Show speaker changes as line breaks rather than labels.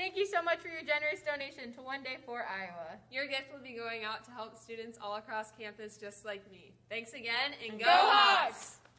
Thank you so much for your generous donation to One Day for Iowa.
Your gift will be going out to help students all across campus just like me. Thanks again, and go
Hawks!
Hawks!